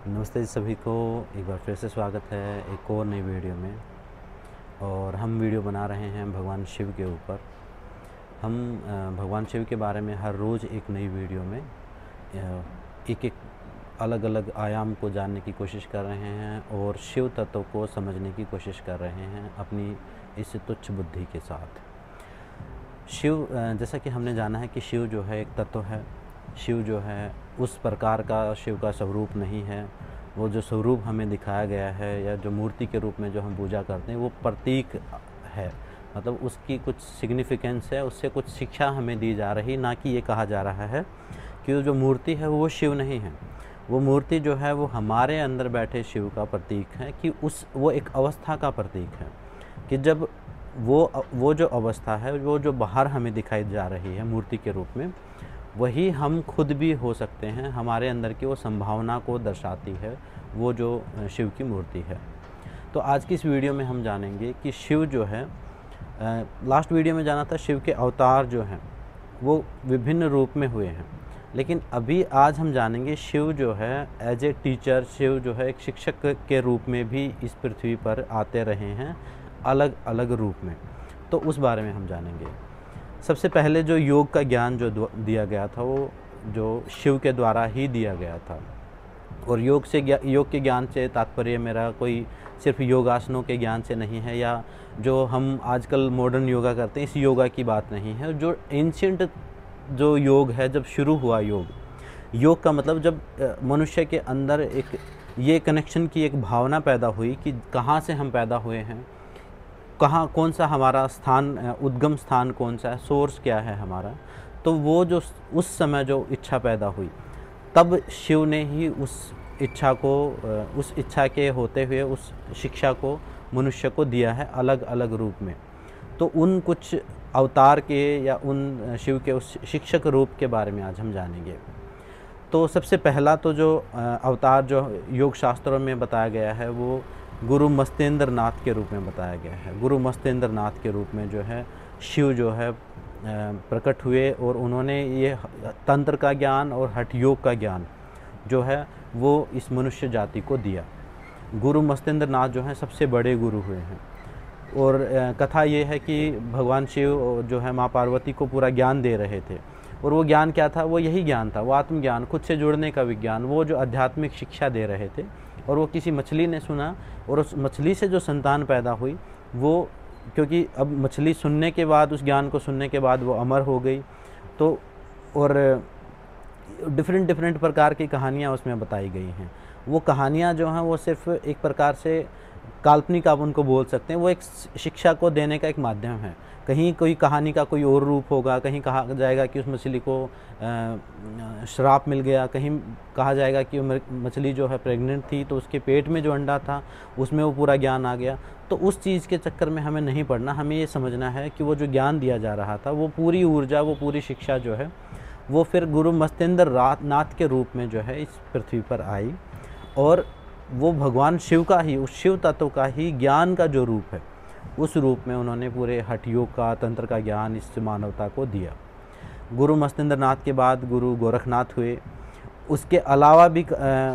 नमस्ते जी सभी को। एक बार फिर से स्वागत है एक और नई वीडियो में। और हम वीडियो बना रहे हैं भगवान शिव के ऊपर। हम भगवान शिव के बारे में हर रोज़ एक नई वीडियो में एक एक अलग अलग आयाम को जानने की कोशिश कर रहे हैं और शिव तत्व को समझने की कोशिश कर रहे हैं अपनी इस तुच्छ बुद्धि के साथ। शिव, जैसा कि हमने जाना है कि शिव जो है एक तत्व है। शिव जो है उस प्रकार का शिव का स्वरूप नहीं है। वो जो स्वरूप हमें दिखाया गया है या जो मूर्ति के रूप में जो हम पूजा करते हैं वो प्रतीक है, मतलब उसकी कुछ सिग्निफिकेंस है, उससे कुछ शिक्षा हमें दी जा रही, ना कि ये कहा जा रहा है कि जो मूर्ति है वो शिव नहीं है। वो मूर्ति जो है वो हमारे अंदर बैठे शिव का प्रतीक है, कि वो एक अवस्था का प्रतीक है कि जब वो जो अवस्था है वो जो बाहर हमें दिखाई जा रही है मूर्ति के रूप में, वही हम खुद भी हो सकते हैं। हमारे अंदर की वो संभावना को दर्शाती है वो जो शिव की मूर्ति है। तो आज की इस वीडियो में हम जानेंगे कि शिव जो है, लास्ट वीडियो में जाना था शिव के अवतार जो हैं वो विभिन्न रूप में हुए हैं, लेकिन अभी आज हम जानेंगे शिव जो है एज ए टीचर, शिव जो है एक शिक्षक के रूप में भी इस पृथ्वी पर आते रहे हैं अलग अलग रूप में। तो उस बारे में हम जानेंगे। सबसे पहले जो योग का ज्ञान जो दिया गया था वो जो शिव के द्वारा ही दिया गया था। और योग के ज्ञान से तात्पर्य मेरा कोई सिर्फ योगासनों के ज्ञान से नहीं है, या जो हम आजकल मॉडर्न योगा करते हैं इस योगा की बात नहीं है। जो एंशिएंट जो योग है, जब शुरू हुआ योग का मतलब जब मनुष्य के अंदर एक ये कनेक्शन की एक भावना पैदा हुई कि कहाँ से हम पैदा हुए हैं, कहाँ कौन सा हमारा स्थान, उद्गम स्थान कौन सा है, सोर्स क्या है हमारा। तो वो जो उस समय जो इच्छा पैदा हुई, तब शिव ने ही उस इच्छा के होते हुए उस शिक्षा को मनुष्य को दिया है अलग अलग रूप में। तो उन कुछ अवतार के या उन शिव के उस शिक्षक रूप के बारे में आज हम जानेंगे। तो सबसे पहला तो जो अवतार जो योग शास्त्रों में बताया गया है वो गुरु मस्तेंद्र नाथ के रूप में बताया गया है। गुरु मस्तेंद्र नाथ के रूप में जो है शिव जो है प्रकट हुए और उन्होंने ये तंत्र का ज्ञान और हठ योग का ज्ञान जो है वो इस मनुष्य जाति को दिया। गुरु मस्तेंद्र नाथ जो हैं सबसे बड़े गुरु हुए हैं। और कथा ये है कि भगवान शिव जो है माँ पार्वती को पूरा ज्ञान दे रहे थे, और वो ज्ञान क्या था, वो यही ज्ञान था, वो आत्मज्ञान, खुद से जुड़ने का विज्ञान, वो जो आध्यात्मिक शिक्षा दे रहे थे। और वो किसी मछली ने सुना और उस मछली से जो संतान पैदा हुई वो, क्योंकि अब मछली सुनने के बाद, उस ज्ञान को सुनने के बाद वो अमर हो गई। तो और डिफरेंट प्रकार की कहानियाँ उसमें बताई गई हैं। वो कहानियाँ जो हैं वो सिर्फ एक प्रकार से काल्पनिक आप उनको बोल सकते हैं, वो एक शिक्षा को देने का एक माध्यम है। कहीं कोई कहानी का कोई और रूप होगा, कहीं कहा जाएगा कि उस मछली को श्राप मिल गया, कहीं कहा जाएगा कि मछली जो है प्रेग्नेंट थी तो उसके पेट में जो अंडा था उसमें वो पूरा ज्ञान आ गया। तो उस चीज़ के चक्कर में हमें नहीं पड़ना, हमें ये समझना है कि वो जो ज्ञान दिया जा रहा था वो पूरी ऊर्जा, वो पूरी शिक्षा जो है वो फिर गुरु मस्तेंद्र नाथ के रूप में जो है इस पृथ्वी पर आई। और वो भगवान शिव का ही, उस शिव तत्व का ही ज्ञान का जो रूप है, उस रूप में उन्होंने पूरे हठ योग का, तंत्र का ज्ञान इस मानवता को दिया। गुरु मस्तेंद्र नाथ के बाद गुरु गोरखनाथ हुए। उसके अलावा भी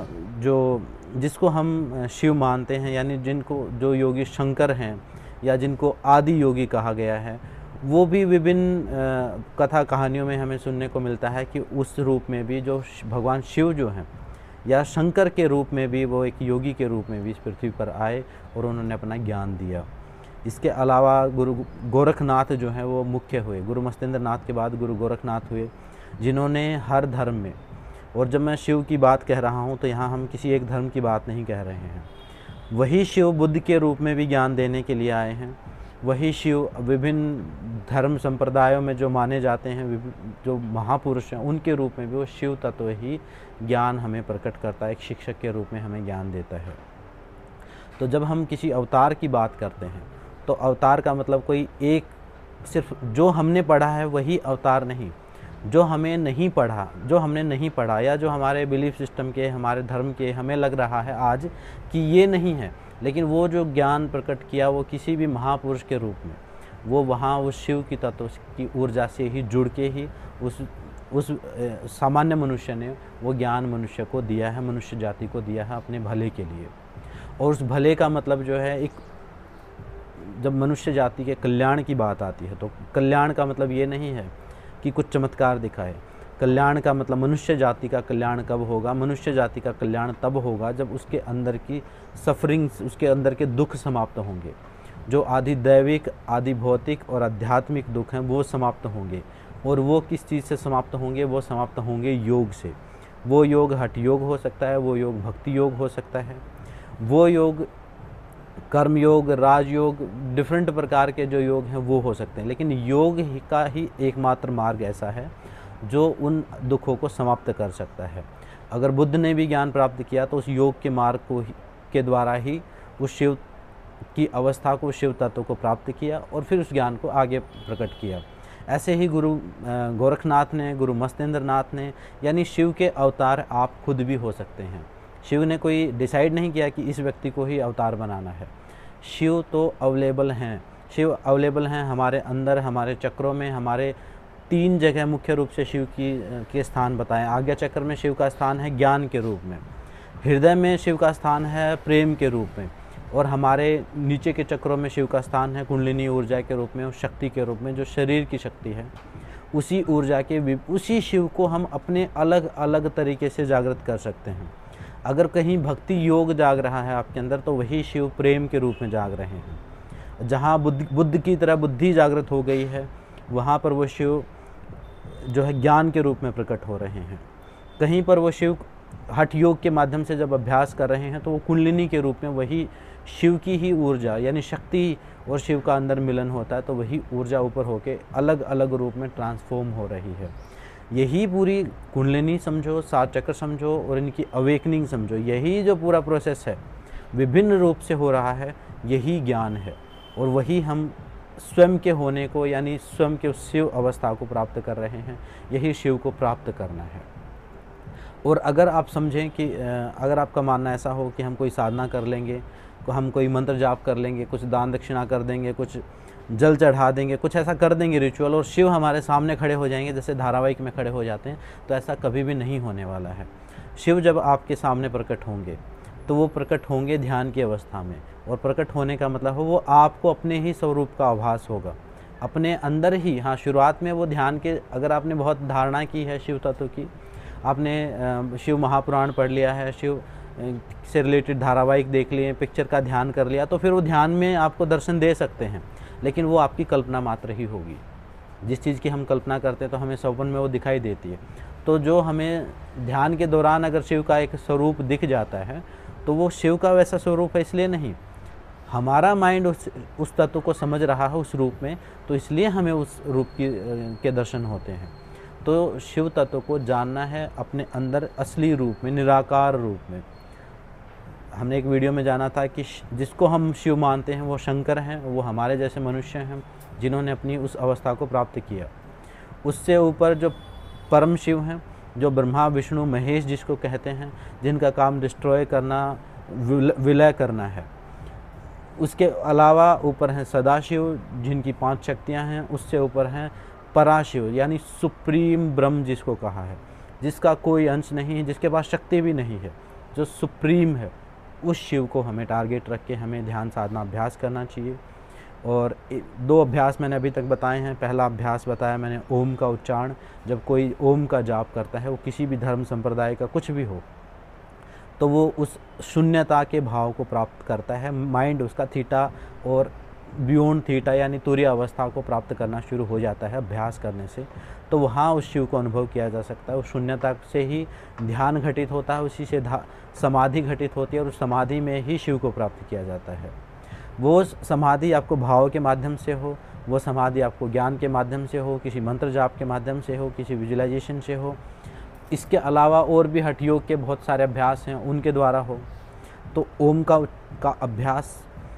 जिसको हम शिव मानते हैं, यानी जिनको जो योगी शंकर हैं या जिनको आदि योगी कहा गया है, वो भी विभिन्न कथा कहानियों में हमें सुनने को मिलता है कि उस रूप में भी जो भगवान शिव जो हैं या शंकर के रूप में भी वो एक योगी के रूप में भी इस पृथ्वी पर आए और उन्होंने अपना ज्ञान दिया। इसके अलावा गुरु गोरखनाथ जो हैं वो मुख्य हुए। गुरु मस्तेंद्र नाथ के बाद गुरु गोरखनाथ हुए, जिन्होंने हर धर्म में, और जब मैं शिव की बात कह रहा हूँ तो यहाँ हम किसी एक धर्म की बात नहीं कह रहे हैं, वही शिव बुद्ध के रूप में भी ज्ञान देने के लिए आए हैं। वही शिव विभिन्न धर्म संप्रदायों में जो माने जाते हैं, जो महापुरुष हैं, उनके रूप में भी वो शिव तत्व ही ज्ञान हमें प्रकट करता है, एक शिक्षक के रूप में हमें ज्ञान देता है। तो जब हम किसी अवतार की बात करते हैं तो अवतार का मतलब कोई एक सिर्फ जो हमने पढ़ा है वही अवतार नहीं। जो हमने नहीं पढ़ा या जो हमारे बिलीफ सिस्टम के, हमारे धर्म के हमें लग रहा है आज कि ये नहीं है, लेकिन वो जो ज्ञान प्रकट किया वो किसी भी महापुरुष के रूप में, वो वहाँ उस शिव की तत्व की ऊर्जा से ही जुड़ के ही उस सामान्य मनुष्य ने वो ज्ञान मनुष्य को दिया है, मनुष्य जाति को दिया है अपने भले के लिए। और उस भले का मतलब जो है, एक जब मनुष्य जाति के कल्याण की बात आती है तो कल्याण का मतलब ये नहीं है कि कुछ चमत्कार दिखाए। कल्याण का मतलब मनुष्य जाति का कल्याण कब होगा? मनुष्य जाति का कल्याण तब होगा जब उसके अंदर की सफरिंग्स, उसके अंदर के दुख समाप्त होंगे। जो आदि दैविक, आदि भौतिक और आध्यात्मिक दुख हैं वो समाप्त होंगे। और वो किस चीज़ से समाप्त होंगे? वो समाप्त होंगे योग से। वो योग हठ योग हो सकता है, वो योग भक्ति योग हो सकता है, वो योग कर्म योग, राजयोग, डिफरेंट प्रकार के जो योग हैं वो हो सकते हैं। लेकिन योग का ही एकमात्र मार्ग ऐसा है जो उन दुखों को समाप्त कर सकता है। अगर बुद्ध ने भी ज्ञान प्राप्त किया तो उस योग के मार्ग को के द्वारा ही उस शिव की अवस्था को, शिव तत्व को प्राप्त किया और फिर उस ज्ञान को आगे प्रकट किया। ऐसे ही गुरु गोरखनाथ ने, गुरु मत्स्येंद्र नाथ ने, यानी शिव के अवतार आप खुद भी हो सकते हैं। शिव ने कोई डिसाइड नहीं किया कि इस व्यक्ति को ही अवतार बनाना है। शिव तो अवेलेबल हैं, शिव अवेलेबल हैं हमारे अंदर, हमारे चक्रों में। हमारे 3 जगह मुख्य रूप से शिव के स्थान बताएं। आज्ञा चक्र में शिव का स्थान है ज्ञान के रूप में, हृदय में शिव का स्थान है प्रेम के रूप में, और हमारे नीचे के चक्रों में शिव का स्थान है कुंडलिनी ऊर्जा के रूप में और शक्ति के रूप में, जो शरीर की शक्ति है। उसी ऊर्जा के उसी शिव को हम अपने अलग अलग तरीके से जागृत कर सकते हैं। अगर कहीं भक्ति योग जाग रहा है आपके अंदर तो वही शिव प्रेम के रूप में जाग रहे हैं। जहाँ बुद्ध की तरह बुद्धि जागृत हो गई है वहाँ पर वो शिव जो है ज्ञान के रूप में प्रकट हो रहे हैं। कहीं पर वो शिव हठ योग के माध्यम से जब अभ्यास कर रहे हैं तो वो कुंडलिनी के रूप में वही शिव की ही ऊर्जा, यानी शक्ति और शिव का अंदर मिलन होता है तो वही ऊर्जा ऊपर होके अलग अलग रूप में ट्रांसफॉर्म हो रही है। यही पूरी कुंडलिनी समझो, 7 चक्र समझो और इनकी अवेकनिंग समझो, यही जो पूरा प्रोसेस है विभिन्न रूप से हो रहा है, यही ज्ञान है। और वही हम स्वयं के होने को, यानी स्वयं के उस शिव अवस्था को प्राप्त कर रहे हैं, यही शिव को प्राप्त करना है। और अगर आप समझें कि अगर आपका मानना ऐसा हो कि हम कोई साधना कर लेंगे, हम कोई मंत्र जाप कर लेंगे, कुछ दान दक्षिणा कर देंगे, कुछ जल चढ़ा देंगे, कुछ ऐसा कर देंगे रिचुअल और शिव हमारे सामने खड़े हो जाएंगे जैसे धारावाहिक में खड़े हो जाते हैं, तो ऐसा कभी भी नहीं होने वाला है। शिव जब आपके सामने प्रकट होंगे तो वो प्रकट होंगे ध्यान की अवस्था में, और प्रकट होने का मतलब है वो आपको अपने ही स्वरूप का आभास होगा, अपने अंदर ही। हाँ, शुरुआत में वो ध्यान के, अगर आपने बहुत धारणा की है शिव तत्व की, आपने शिव महापुराण पढ़ लिया है, शिव से रिलेटेड धारावाहिक देख लिए, पिक्चर का ध्यान कर लिया, तो फिर वो ध्यान में आपको दर्शन दे सकते हैं, लेकिन वो आपकी कल्पना मात्र ही होगी। जिस चीज़ की हम कल्पना करते हैं तो हमें सपन में वो दिखाई देती है। तो जो हमें ध्यान के दौरान अगर शिव का एक स्वरूप दिख जाता है तो वो शिव का वैसा स्वरूप है इसलिए नहीं, हमारा माइंड उस तत्व को समझ रहा है उस रूप में, तो इसलिए हमें उस रूप के दर्शन होते हैं। तो शिव तत्व को जानना है अपने अंदर असली रूप में, निराकार रूप में। हमने एक वीडियो में जाना था कि जिसको हम शिव मानते हैं वो शंकर हैं, वो हमारे जैसे मनुष्य हैं जिन्होंने अपनी उस अवस्था को प्राप्त किया। उससे ऊपर जो परम शिव हैं, जो ब्रह्मा विष्णु महेश जिसको कहते हैं, जिनका काम डिस्ट्रॉय करना, विलय करना है। उसके अलावा ऊपर हैं सदाशिव जिनकी 5 शक्तियाँ हैं। उससे ऊपर हैं पराशिव यानी सुप्रीम ब्रह्म जिसको कहा है, जिसका कोई अंश नहीं है, जिसके पास शक्ति भी नहीं है, जो सुप्रीम है। उस शिव को हमें टारगेट रख के हमें ध्यान साधना अभ्यास करना चाहिए। और 2 अभ्यास मैंने अभी तक बताए हैं। पहला अभ्यास बताया मैंने ओम का उच्चारण। जब कोई ओम का जाप करता है, वो किसी भी धर्म संप्रदाय का कुछ भी हो, तो वो उस शून्यता के भाव को प्राप्त करता है। माइंड उसका थीटा और बियॉन्ड थीटा यानी तुरीय अवस्था को प्राप्त करना शुरू हो जाता है अभ्यास करने से। तो वहाँ उस शिव को अनुभव किया जा सकता है। उस शून्यता से ही ध्यान घटित होता है, उसी से समाधि घटित होती है और उस समाधि में ही शिव को प्राप्त किया जाता है। वो समाधि आपको भाव के माध्यम से हो, वो समाधि आपको ज्ञान के माध्यम से हो, किसी मंत्र जाप के माध्यम से हो, किसी विजुअलाइजेशन से हो। इसके अलावा और भी हठ योग के बहुत सारे अभ्यास हैं, उनके द्वारा हो। तो ओम का अभ्यास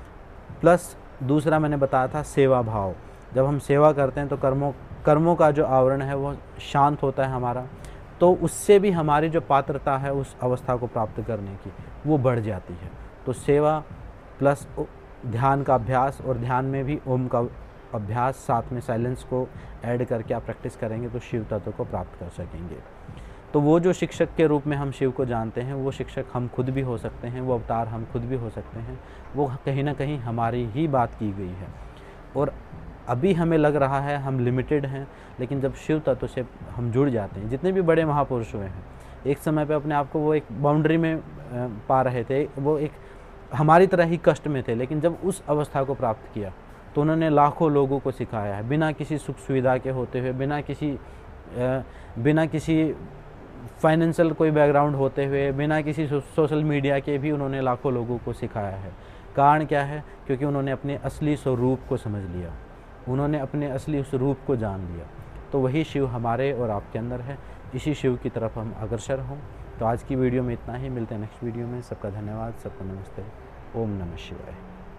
प्लस दूसरा मैंने बताया था सेवा भाव। जब हम सेवा करते हैं तो कर्मों का जो आवरण है वो शांत होता है हमारा, तो उससे भी हमारी जो पात्रता है उस अवस्था को प्राप्त करने की वो बढ़ जाती है। तो सेवा प्लस ध्यान का अभ्यास, और ध्यान में भी ओम का अभ्यास साथ में साइलेंस को ऐड करके आप प्रैक्टिस करेंगे तो शिव तत्व को प्राप्त कर सकेंगे। तो वो जो शिक्षक के रूप में हम शिव को जानते हैं, वो शिक्षक हम खुद भी हो सकते हैं, वो अवतार हम खुद भी हो सकते हैं। वो कहीं ना कहीं हमारी ही बात की गई है और अभी हमें लग रहा है हम लिमिटेड हैं, लेकिन जब शिव तत्व से हम जुड़ जाते हैं, जितने भी बड़े महापुरुष हुए हैं एक समय पे अपने आप को वो एक बाउंड्री में पा रहे थे, वो एक हमारी तरह ही कष्ट में थे, लेकिन जब उस अवस्था को प्राप्त किया तो उन्होंने लाखों लोगों को सिखाया है, बिना किसी सुख सुविधा के होते हुए, बिना किसी फाइनेंशियल कोई बैकग्राउंड होते हुए, बिना किसी सोशल मीडिया के भी उन्होंने लाखों लोगों को सिखाया है। कारण क्या है? क्योंकि उन्होंने अपने असली स्वरूप को समझ लिया, उन्होंने अपने असली स्वरूप को जान लिया। तो वही शिव हमारे और आपके अंदर है, इसी शिव की तरफ हम अग्रसर हों। तो आज की वीडियो में इतना ही, मिलते हैं नेक्स्ट वीडियो में। सबका धन्यवाद, सबको नमस्ते, ओम नमः शिवाय।